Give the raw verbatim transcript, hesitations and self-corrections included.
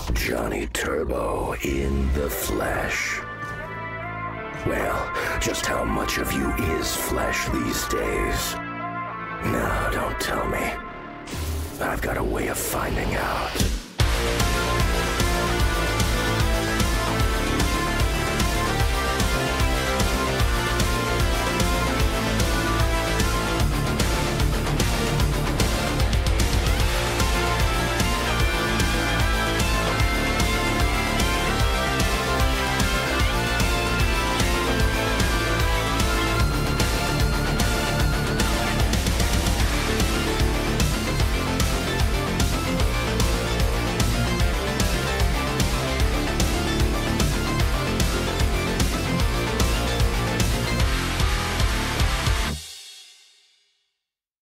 Johnny Turbo in the flesh. Well, just how much of you is flesh these days? No, don't tell me. I've got a way of finding out.